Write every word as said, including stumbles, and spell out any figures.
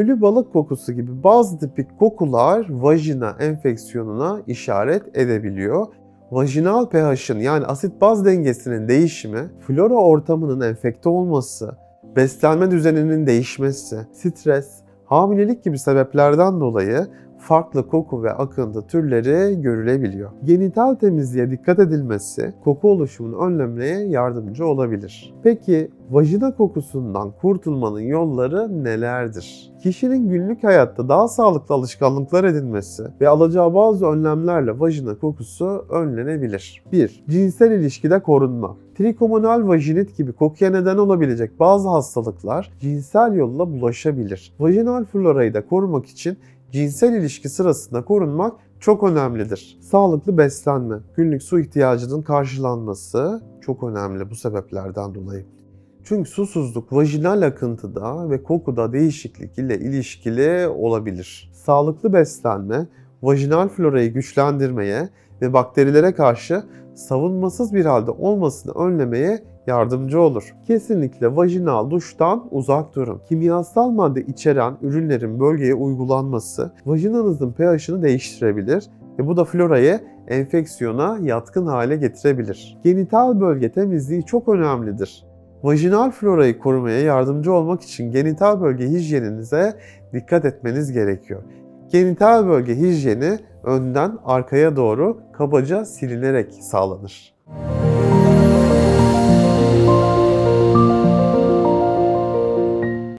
ölü balık kokusu gibi bazı tipik kokular vajina enfeksiyonuna işaret edebiliyor. Vajinal pH'ın yani asit baz dengesinin değişimi, flora ortamının enfekte olması, beslenme düzeninin değişmesi, stres, hamilelik gibi sebeplerden dolayı farklı koku ve akıntı türleri görülebiliyor. Genital temizliğe dikkat edilmesi koku oluşumunu önlemeye yardımcı olabilir. Peki vajina kokusundan kurtulmanın yolları nelerdir? Kişinin günlük hayatta daha sağlıklı alışkanlıklar edinmesi ve alacağı bazı önlemlerle vajina kokusu önlenebilir. bir. Cinsel ilişkide korunma. Trikomonal vajinit gibi kokuya neden olabilecek bazı hastalıklar cinsel yolla bulaşabilir. Vajinal florayı da korumak için cinsel ilişki sırasında korunmak çok önemlidir. Sağlıklı beslenme, günlük su ihtiyacının karşılanması çok önemli bu sebeplerden dolayı. Çünkü susuzluk vajinal akıntıda ve kokuda değişiklik ile ilişkili olabilir. Sağlıklı beslenme, vajinal florayı güçlendirmeye ve bakterilere karşı savunmasız bir halde olmasını önlemeye yardımcı olur. Kesinlikle vajinal duştan uzak durun. Kimyasal madde içeren ürünlerin bölgeye uygulanması vajinanızın pH'ını değiştirebilir ve bu da florayı enfeksiyona yatkın hale getirebilir. Genital bölge temizliği çok önemlidir. Vajinal florayı korumaya yardımcı olmak için genital bölge hijyeninize dikkat etmeniz gerekiyor. Genital bölge hijyeni önden arkaya doğru kabaca silinerek sağlanır.